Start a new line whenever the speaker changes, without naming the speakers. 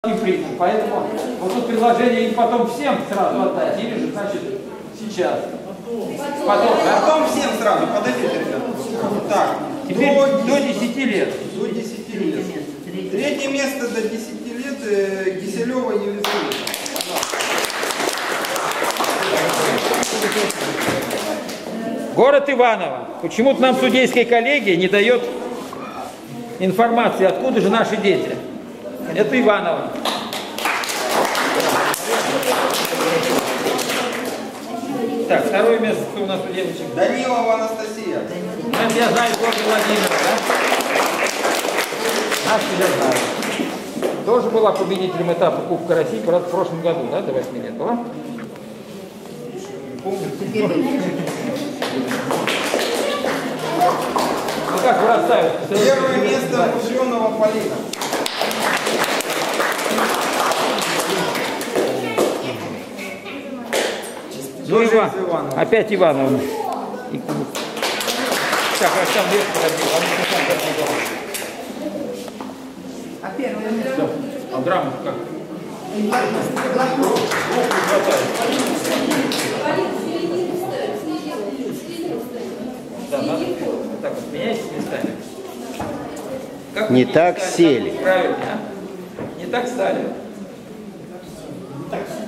Принцип. Поэтому вот тут предложение им потом всем сразу отдать, или же, значит, сейчас.
Потом всем сразу, подойдите, ребята. Так,
теперь до 10 лет.
До 10 лет. Третье место до 10 лет Киселева Елизавета.
Город Иваново. Почему-то нам судейская коллегия не дает информации, откуда же наши дети. Это Иваново. Так, второе место, кто у нас у девочек?
Данилова Анастасия.
Это я знаю Ольга Владимировна, да? Нашу я знаю. Тоже была победителем этапа Кубка России, правда, в прошлом году, да, до 8 лет была? Помню. Ну как бросают?
Первое место Мужленова Полина.
Ну, опять Ивановна. Так, а там вверх подожди.
А первое место?
А грамоту как? Да, надо. Так вот, меняйте местами. Как
не так сели.
Правильно, а? Не так стали.